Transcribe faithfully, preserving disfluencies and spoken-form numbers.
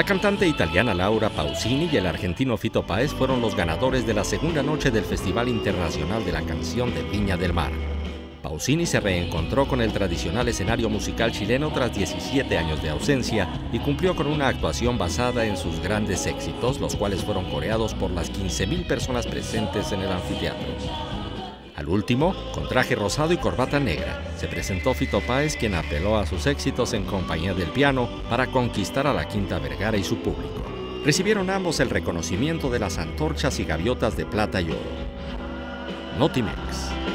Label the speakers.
Speaker 1: La cantante italiana Laura Pausini y el argentino Fito Páez fueron los ganadores de la segunda noche del Festival Internacional de la Canción de Viña del Mar. Pausini se reencontró con el tradicional escenario musical chileno tras diecisiete años de ausencia y cumplió con una actuación basada en sus grandes éxitos, los cuales fueron coreados por las quince mil personas presentes en el anfiteatro. Al último, con traje rosado y corbata negra, se presentó Fito Páez, quien apeló a sus éxitos en compañía del piano para conquistar a la Quinta Vergara y su público. Recibieron ambos el reconocimiento de las antorchas y gaviotas de plata y oro. Notimex.